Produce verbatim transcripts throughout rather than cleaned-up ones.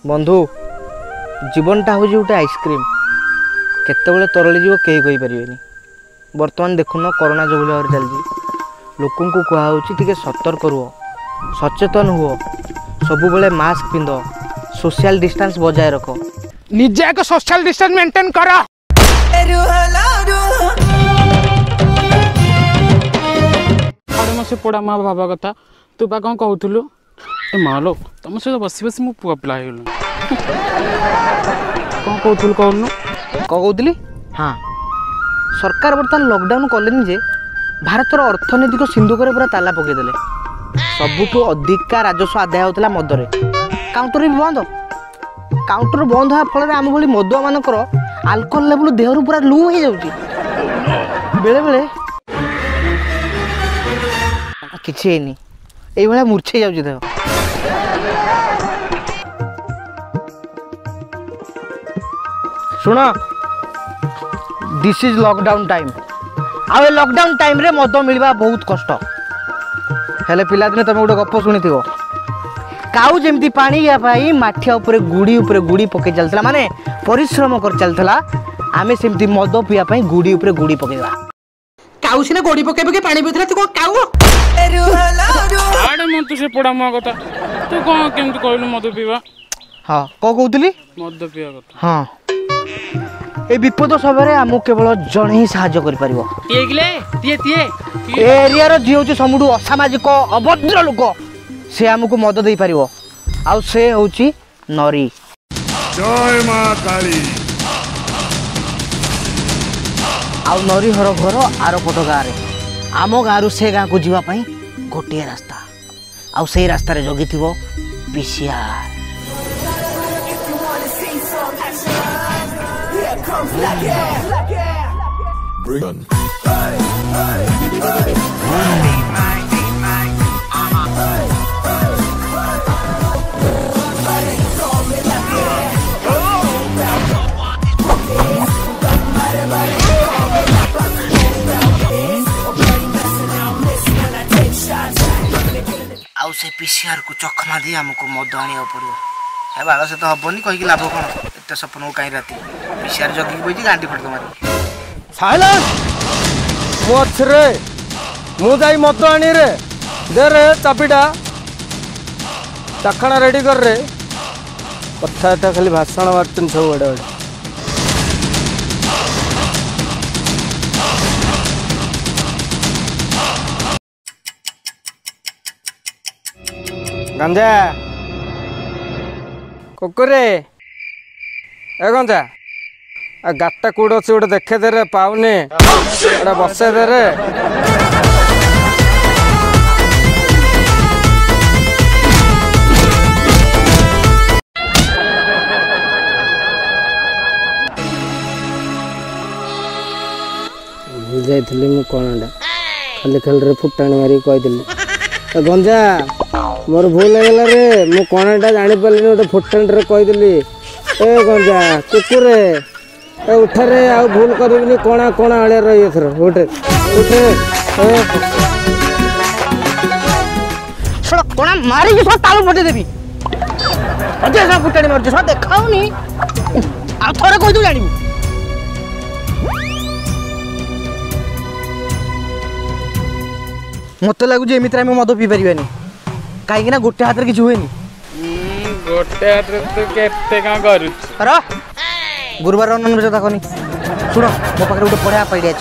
बंधु जीवनटा हूँ गोटे आइसक्रीम केतबले तरली जीव कई कही पारे। बर्तमान देखुन कोरोना जो भाव चलती लोक कहुच्छी सतर्क रुह सचेतन हुओ सबु बेले मास्क पिंध सोशल डिस्टेंस बजाय रख निजे एक सोशल डिस्टेंस मेंटेन कर। से पड़ा माँ भावा कथा तू बा कौन कहूलु ए माँ लो तुम सहित बस बस मु पुआ पिला हो कौन कहूलु कहून कहूली हाँ सरकार बर्तमान लॉकडाउन कले जे भारतर अर्थनैतिक सिंधुक पूरा ताला पकईदे सबुठू अधिका राजस्व आदाय होता मदरे काउंटर भी बंद काउंटर बंद होगा फल आम भाई मदुआ मानकर आल्कोहल लेवल देहरु पूरा लू हो जाऊँगी बेले बेले किसी है ये भाया मूर्छे जाऊँगी देह शुण दिस इज लॉकडाउन टाइम आ लॉकडाउन टाइम रे मद मिलवा बहुत कष्ट हेले पिला दिने तुम गोटे गप शुणी थो काऊ जमती पानी पाई माठिया उपरे गुड़ी उपरे गुड़ी पकई चलता माने परिश्रम कर चलता आमे सेमती मद पिया पाई गुड़ी उपरे गुड़ी पकईवा काऊ सिना गोड़ी पकई पकई पानी पिथला तू को काऊ आड़े मन तू से पड़ा मो कथा तू कौन केमती कहलु मद पीवा हाँ को कहउतली मद पिया कथा हाँ ए विपद समय आमको केवल जड़े ही साहाय्य कर परिबो तिए गिले तिए तिए एरिया रो जी होची समुडु असामाजिक अभद्र लोक से आमको मद दे परिबो आ से होची नरी। जय मां काली आ नरी हर घर आर पट गाँव आम गाँव से गाँव को जीवा पई गोटे रास्ता आ से रास्ता रे जगी थिबो पीसीआर आउ से पीसीआर को चखमा दी हमको मद आने पड़ो हे बाल से तो हबनी कहीं लाभ कौन एत सपन कहीं राति पीसीआर जगी बजी गांडी फट मारी साइलेंस मोछरे मु जाई मद आनी रे दे रे चाबिटा चखणा रेडी कर रे कथा खाली भाषण मार्चन सब बड़े बड़े गंजा कुकुरे ए गंजा आ गाटा कौड़ अच्छे गोटे देखे दे रे पाऊनी गोटे बसे दे रे जाइली मु कणाटा खाली खाली फुटाणी मारी कही गंजा मोर भूल होगला रे मु कणाटा जानी पारे गोटे फुटाणी रे कहीदेली ए गंजा कुकुरे ए उठ रे आ भूल करबिनी कणा कणा आले रही एथर उठ उठ ए छोड़ कणा मारी के सब तालु पटे देबी अजे सब फुटाणी मारछ सब देखाउनी आ थोड़े कहि दू जानिबू मत लगुच एमती आम मद पी पारानी कहीं गोटे हाथ किसी हुए गोटे हाथ तू केते का करू गुरुवार नॉनवेज देखनी शुण मो पाखे गोटे बढ़िया आइडिया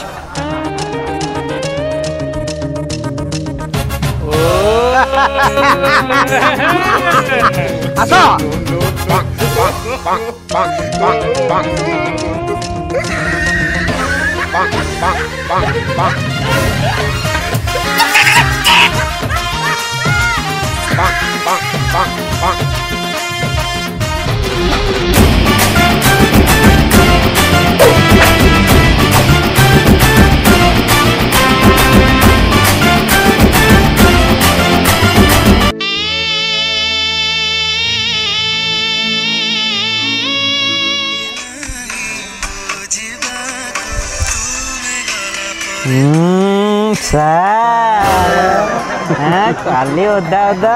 काली ओदा ओदा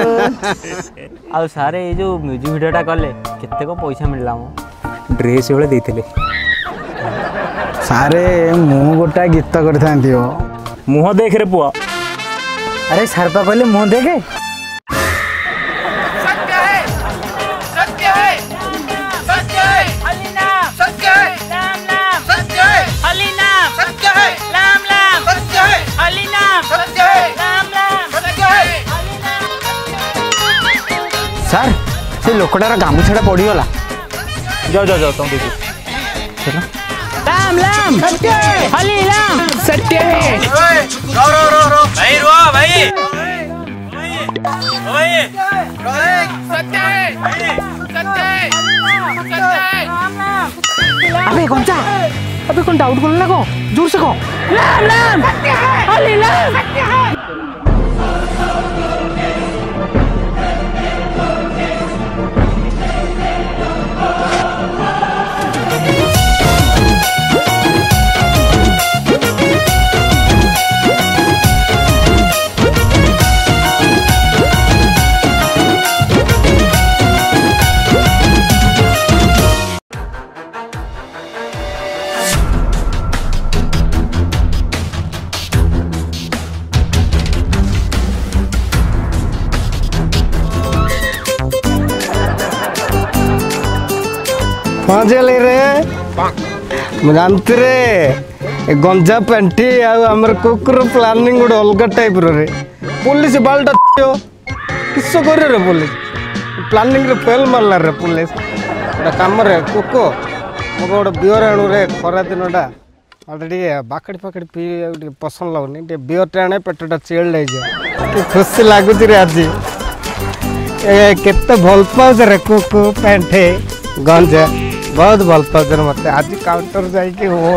आ सारे ये जो म्यूजिक वीडियोटा कले केते को पैसा मिलला मो ड्रेस वाले देते सारे मु गोटा गीत करथांती हो मुह देख रे पुआ अरे सारपा कहले मुह देखे सत्य है सत्य है सत्य है हरि नाम सत्य है राम नाम सत्य है हरि नाम सत्य है राम नाम सत्य है हरि नाम सत्य है राम नाम सत्य है हरि नाम। सर से लोकटार गामुछाटा पड़ीगला जाओ जाओ जाओ तुम देखो राम राम सत्य है हरि राम सत्य है। रो रो रो रो भाई रो भाई भाई सत्य है सत्य है सत्य है राम नाम। अबे कंचा अबे कौन डाउट बोलना को जोर से को राम राम सत्य है हरि राम सत्य है। हाँ चले रे जानती रे गंजा पेंटी आमर कुकुर प्लानिंग गोटे अलग टाइप रे पुलिस बालटा किस कर रे पुलिस प्लानिंग रे फेल मारला रे पुलिस गोटे कम रे कुको मो गोटे बियर आणु रे खरा दिनटा मत बाकड़ी फाकड़ी पी पसंद लगुनि बियर टे आने पेटटा चिल जाए खुशी लगुच रे आज केते भल पाउछ रे कुकु पेंटे गंजा बहुत भल पाउछ मत आज काउंटर जाइए हो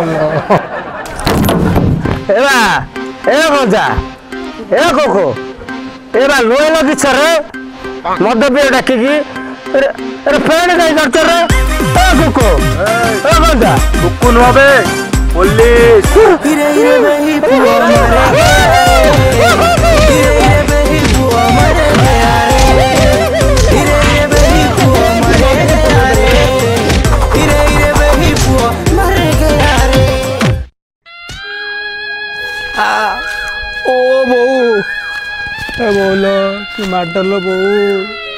एबा ए गंजा ए कोको एबा लोइल किछ रे मद पे डाकिकी अरे फेण गई डॉक्टर रे ए कोको ए गंजा कुकु नबे पुलिस हिरे हिरे बही पुआ मरे हिरे हिरे बही पुआ मरे हिरे हिरे बही पुआ मरे हिरे हिरे बही पुआ मरे गया रे। आ ओ बहू ए बोलो कि माडलो बहू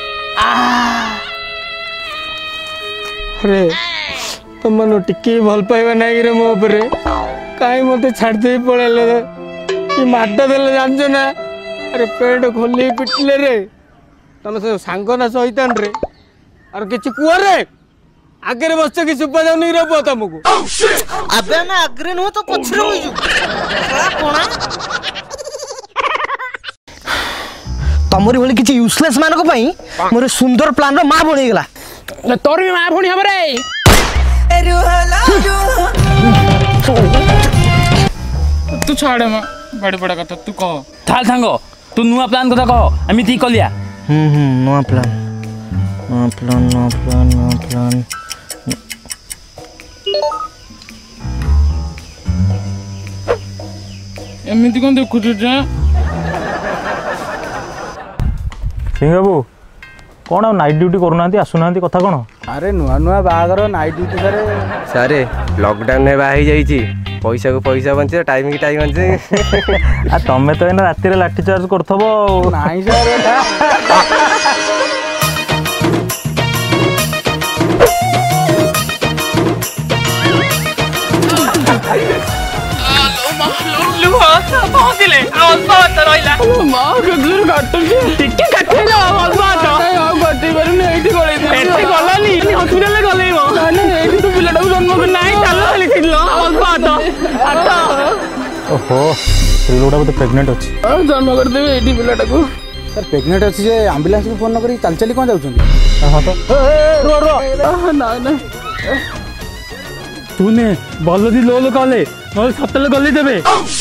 अरे तुम मन टिके भल पाइबा नहीं रे मो ऊपर कहीं मत छाड़ दे पड़ेले कि माड देले जानछ ना अरे पेट खोली पिटले रे तुम से सांग ना सहितान रे और किछि कुआ रे आगे बस कि सुपा जाउनी रे पो तुमको अबे मैं अग्रे नु तो पछरे होई जु साला कोना तमरी भली किछि यूजलेस मान को पई मोर सुंदर प्लान रो मा बणी गेला तोर भी मां भणी हमरे तू छाड़े मां बड़े बड़ा कथा तू कह थाल सांग तू नुआ प्लान कथा कह एमिति कलिया hmm hmm no plan no plan no plan no plan एमिति कोन देखु जे सिंह बाबू कौन नाइट ड्यूटी करूना आसुना कथा कौन अरे नुआ नुआ बागर नाइट ड्यूटी सारे सारे लॉकडाउन में बाही जाइए पैसा को पैसा बंचे टाइम की टाइम बंचे आ तमें तो एना राति लाठी चार्ज करथबो नहीं सारे पहुंचले अल्प बात रहिला मां गजर काटुची टिके काटे जा अल्प बात आ गटी परने एठी गले एठी गलानी हॉस्पिटल गले मो ना एठी तो पिलाटा जन्म को नाही चालो खाली थिलो अल्प बात आता ओहो स्त्री लोटा तो प्रेग्नेंट अछि जन्म कर देबे एठी पिलाटा को सर प्रेग्नेंट अछि जे एम्बुलेंस को फोन न करी चल चली कोन जाउछन हां तो रो रो ना ना तूने बलदी लो लो काले नल सतल गली देबे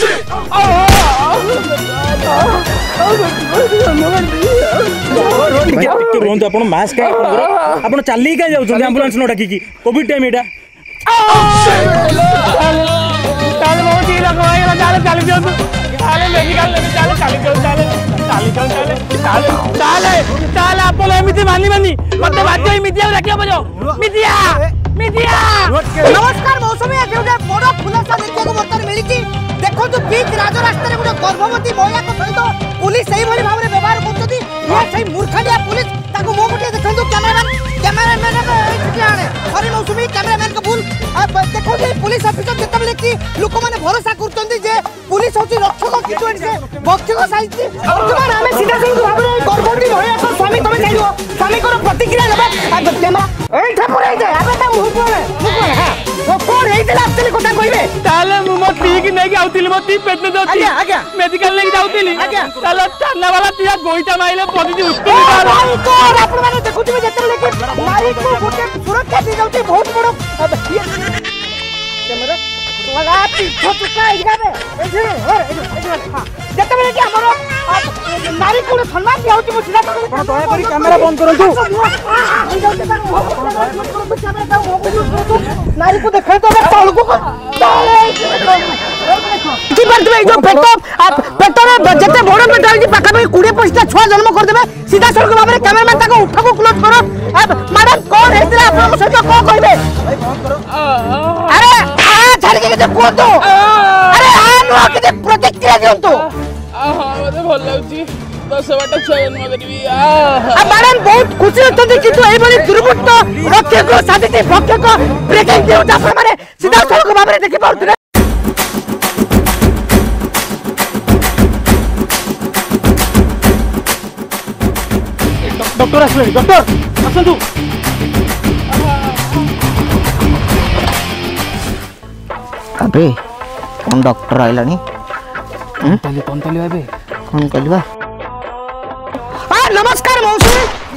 रोंत आपण मास्क का आपण आपण चाली का जाउ एम्बुलेंस न डाकी की कोविड टाइम एटा ताल बहुत ही लगवाई ताल चल जाओ चाले मेडिकल ले चाले चाली चल चाले चाली चल चाले चाले चाले चाले आपण एमिति मानी मानी मते बाध्य मिडिया राखियो बजो मिडिया मिडिया नमस्कार मौसमी आज गोटे बड़ खुलासा देखा बर्तमान मिली देखो तो बीच राज रास्ता गोटे गर्भवती महिला सहित पुलिस से भाव में व्यवहार करते मूर्खालिया पुलिस मो गोटे देखो cameraman cameraman sorry Mousumi cameraman को भूल देखो पुलिस ऑफिसर जिते कि लोक मैंने भरोसा कर पुलिस हूँ रक्षक कितु भक्षक साइज आम सीधा गर्भवती महिला स्वामी तुम जाइब स्वामी को प्रतिक्रिया देवा कैमेरा कौन एक्चुअली कथा कहबे ताले मु मो ठीक नै के आउतिली मो ती पेट में दती आज्ञा आज्ञा मेडिकल ले जाउतिली आज्ञा ताले थाना वाला तिया गोइटा माइले पदी उत्तर भाई कौन आपण माने देखुथिबे जेतले के मारी को गोटे सुरक्षा दे जाउती बहुत बड़ो कैमरा वाला पीछे चुका इगाबे एजे हां जेतले के हमरो नारी को सम्मान दियाउती मो सीधा आपण दया करी कैमरा बंद करंतु नारी को देखे तो तळ को जी बात में जो पेट पेट में जते बड़ पेट है पाखा में बीस पच्चीस छुआ जन्म कर देबे सीधा सड़क भाबरे कैमरामैन ताको उठाको क्लोज करो अब मैडम कौन हेतरा आपन सहित को कहबे अरे आ छाड़ के जे को दो अरे आ नो के प्रतिक्रिया दियंतु हां मते भल लागुची दस बाटा छुआ जन्म करबी आ मैडम बहुत खुशी होती किंतु एई बड़ी दुर्बृत्त रक्षक साथी भक्षक ब्रेकिंग दियो आपण माने सीधा सड़क भाबरे देखि पाउतले डॉक्टर आसले डॉक्टर आसंतु अबे कौन डॉक्टर आइलानी तले कौन तले आबे कौन कहलबा आ नमस्कार मौसी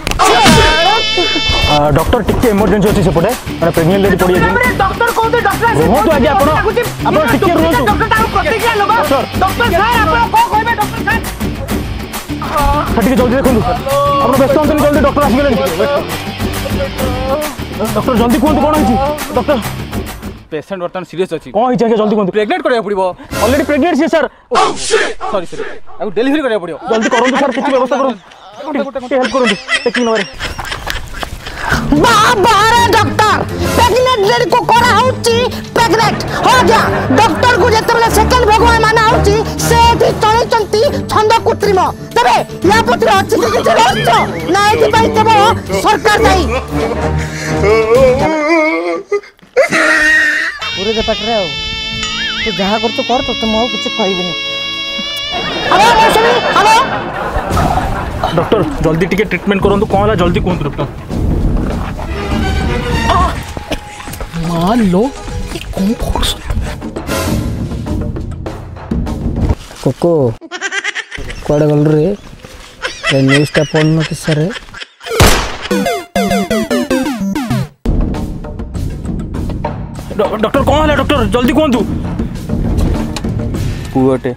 डॉक्टर टिके इमरजेंसी अछि सेपटे माने प्रेग्नेंट लेडी पड़ी अछि डॉक्टर कोन दे डॉक्टर रोहतो आगे आपण आपण टिके रोहतो डॉक्टर ताऊ प्रतिक्रिया लबा डॉक्टर साहब आपण को कहबे डॉक्टर साहब ठीक जल्दी देखो आप व्यस्त हमें जल्दी डॉक्टर आसगले डॉक्टर जल्दी कहतु कौन है डॉक्टर पेशेंट वर्तमान सीरियस अछि कौन है जल्दी कहतु प्रेग्नेंट करिया पड़िबो ऑलरेडी प्रेग्नेंट छी सर सॉरी सॉरी अब डिलीवरी करिया पड़ियो जल्दी करूँ सर किसी व्यवस्था करूँ हेल्प करूँ टेकिंग नंबर बाबा डॉक्टर प्रेग्नेंट लेडी को करा होची प्रेग्नेंट हो गया डॉक्टर को जेतबले सेकंड भगवान माना होची से भी तळे चंती छंद कृत्रिम तबे या पत्र अछि कि किछ रहस्य ना एति पई केवल सरकार दाई पूरे दे पटरे हो तू जहां कर तो कर तो तुम हो किछ कहबिनी हेलो मौसमी हेलो डॉक्टर जल्दी टिके ट्रीटमेंट करंतु कोन होला जल्दी कहतु डॉक्टर मान लो ये कौन फोकस कोको कुआडे गल रे ए न्यूज़ टा पढ़न कि सर डॉक्टर कौन होला डॉक्टर जल्दी कहतु पुअटे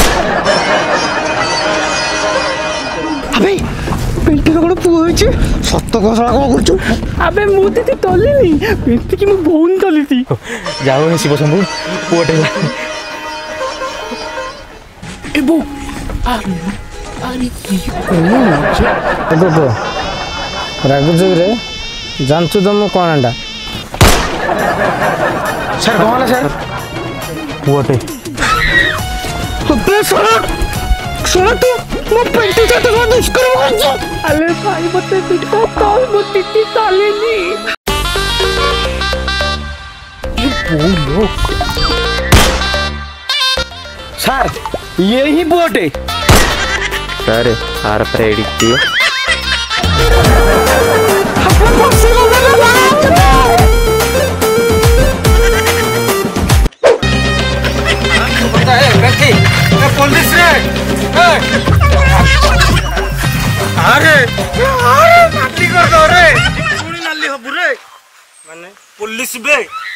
अबे पेंटी कोन पुओ होची सत्त कसला कोन करछु अबे मोती ती तलिनी पेंटी की मु बोन तलिती जाओ हे शिव शंभु पुअटे एबो अरे अरे ये कौन है कोको रागुज रे जानछु तुम कोन अंडा सर कौन है सर पुअटे अबे सर सर तू मैं पेंटी से तो दुष्कर्म करछु अरे भाई मते पिटका ताल मोती ती तलिनी ये बोलो सर ये ही बोटे सर आर पर एडिट किया अपन बक्सी को लगा पता है रखी पुलिस रे अरे अरे नाली कर दो रे पूरी नाली हो बुरे माने पुलिस बे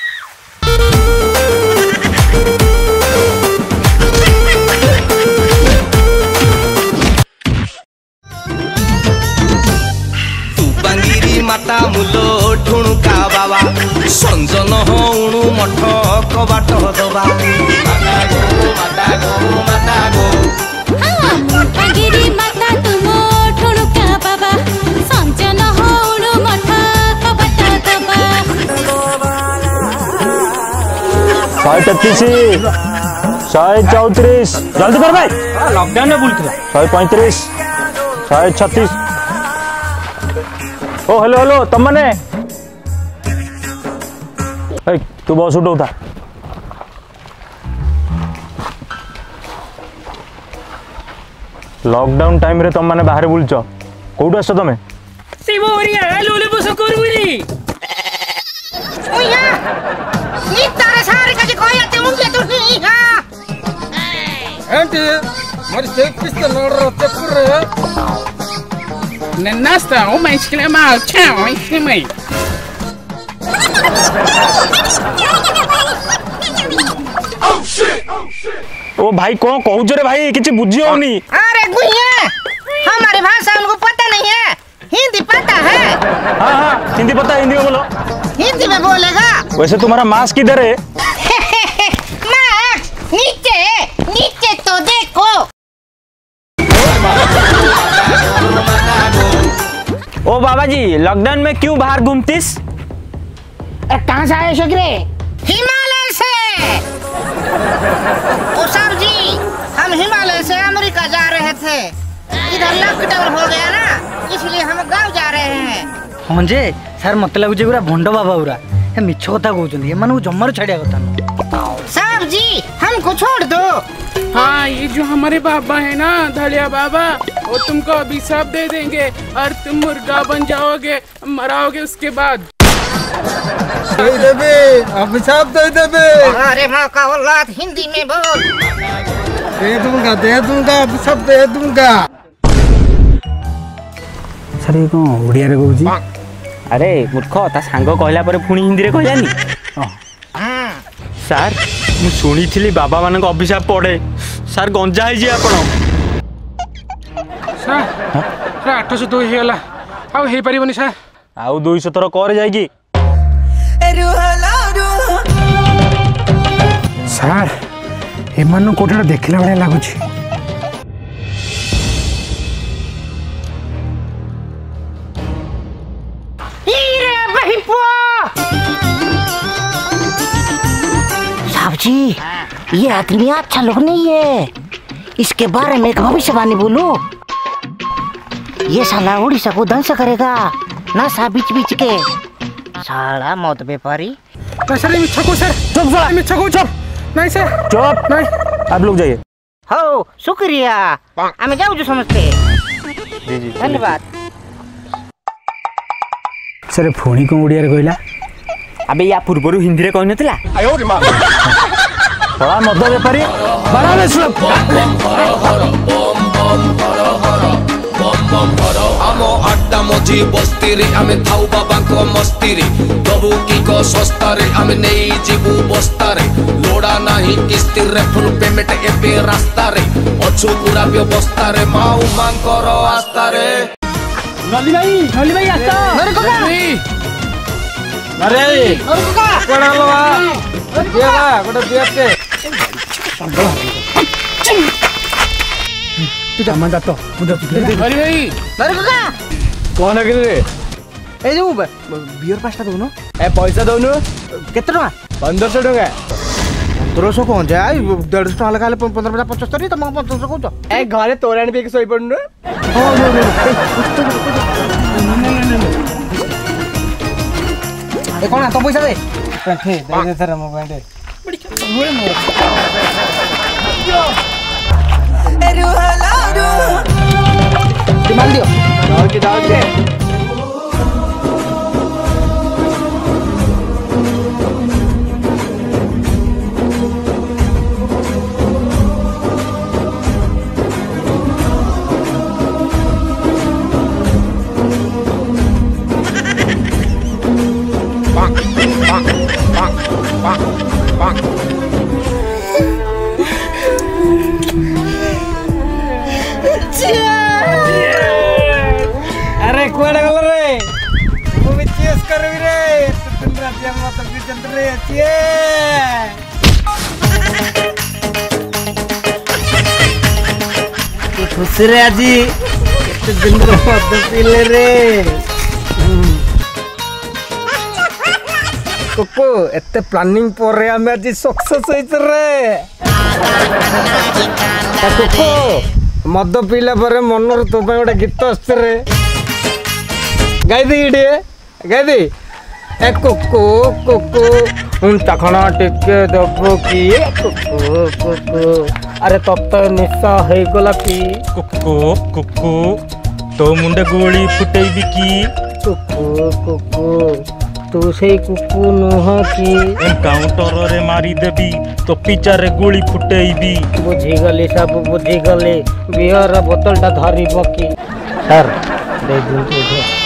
तुपांगिरी माता मुलो ठुणुका बाबा संजन हणु मठ कबाट दबा माता गो माता गिरी माता तुम ठुणुका बाबा संजन होणु मठ कबटा दबा शहे तेतीस शहे चौतीस जल्दी कर भाई लॉकडाउन में बुलथिला शहे पैंतीस शहे छत्तीस ओ हेलो हेलो तुम मैंने तू बस उठा था लॉकडाउन टाइम रे तुम मैंने बाहर बुलच कौट आस तुम शिवरिया लोले बस करबुनी ओया नी तारे सारे का जे कोई आते उनके तो नहीं हां ఏంటి మరి చేపిస్తే నోడరా చెప్పురే नन्नास्ता ओ मैं इसके लिए मार चाओ इसके में ओ भाई कौन कहू रे भाई किसी बुझी होनी अरे गुइया हमारे भाषा उनको पता नहीं है हिंदी पता है हाँ हाँ हिंदी पता है हिंदी में बोलो हिंदी में बोलेगा वैसे तुम्हारा मास्क किधर है मास्क नीचे नीचे तो देखो ओ बाबा जी लॉकडाउन में क्यों बाहर घूमतीस? कहाँ से आए शोकरे? हिमालय से। ओ साहब जी हम हिमालय से अमेरिका जा रहे थे, इधर लॉकडाउन हो गया ना इसलिए हम गांव जा रहे हैं। हाँ जे सर मत लगुचे पूरा भंड बाबा पूरा ए मिछ कथा कहउछन ए मानु जम्मार छाड़िया कथा न साहब जी हमको छोड़ दो। हाँ ये जो हमारे बाबा है ना धड़िया बाबा वो तुमको अभिशाप दे देंगे और तुम मुर्गा बन जाओगे मराओगे उसके बाद दे देबे अभिशाप दे देबे अरे मौका औलाद हिंदी में बोल दे दूंगा दे दूंगा अभिशाप दे दूंगा सर ये कौन ओडिया रे कहूजी अरे मूर्ख ता सांग कहला पर पुणी हिंदी रे कहलानी सर मु सुनी थिली बाबा मान को अभिशाप पड़े सर गंजा है जी आपण सर सर आठ सौ दो ही गला अब हे परिबनी सर आउ दो सौ थर कर जाएगी सर एमान कोठा देखला बड़े लागुची साहब जी ये आदमी अच्छा लोग नहीं है, इसके बारे में एक भविष्यवाणी बोलो। ये साला उड़ीसा को ध्वंस करेगा ना सा बीच बीच के साला मौत व्यापारी। सर मिच्छा को सर चुप साला मिच्छा को चुप नहीं सर चुप नहीं आप लोग जाइए हो शुक्रिया हमें जाओ जो समझते जी जी धन्यवाद। सर फोनी को ओडिया रे कहला अबे या पूर्वरु हिंदी रे कहन नथिला बड़ा मद बेपारी बड़ा बेसुरा आमो अड्डा मझी बस्ती रे आमे थाउ बाबा को मस्ती रे दबु की को सस्ता रे आमे नेई जीबु बस्ता रे लोड़ा नाही किस्ती रे फुल पेमेंट एबे रास्ता रे अछु पूरा व्यवस्था रे माऊ मांकर आस्था रे नली भाई नली भाई आस्ता अरे कोका अरे कोका कोड़ा लवा दियागा कोड़ा दिया के तू जमा जा तो मुझे तू अरे भाई अरे कोका कौन है रे ए जो बियर पास्ता दोनो ए पैसा दउनु केते टका पंद्रह सौ टका पंद्रह सौ कौन जाए डेढ़ सौ टका ले पंद्रह पचास पचहत्तर तुम पंद्रह सौ कहूछ ए घरे तोराणी पे सोई पड़नु ए कौन तो पैसा दे पैंठे दे दे सर मो पैंठे माल दियो और की दाल के अरे कोड़ा गल रे मु भी चेस करबी रे तुम रातिया मत भी चंद्र रे चेस ଖୁସିରେ ଆଜି କେତେ ଦିନର ମଦ ପିଇଲେ ରେ କୁକୁ ଏତେ ପ୍ଲାନିଂ ପରେ ଆମେ ଆଜି ସକ୍ସେସ୍ ହେଇଛୁ ରେ କୁକୁ ମଦ ପିଇଲା ପରେ ମନରୁ ତୋ ପାଇଁ ଗୋଟେ ଗୀତ ଆସୁଛି ରେ ଗାଇଦି ଟିକେ ଗାଇଦି ଏ କୁକୁ କୁକୁ ଚାଖଣା ଟିକେ ଦେବୁ କି କୁକୁ କୁକୁ ଆରେ ତତେ ନିଶା ହେଇଗଲା କି କୁକୁ କୁକୁ ତୋ ମୁଣ୍ଡେ ଗୁଳି ଫୁଟେଇବି କି କୁକୁ କୁକୁ ତୁ ସେଇ କୁକୁ ନୁହଁ କି ଏନକାଉଣ୍ଟରରେ ମାରିଦେବି ତୋ ପିଚାରେ ଗୁଳି ଫୁଟେଇବି ବୁଝିଗଲି ସବୁ ବୁଝିଗଲି ବିହର ବୋତଲଟା ଧରିବ କି ସାର୍ ଦେଇଦିଅନ୍ତୁ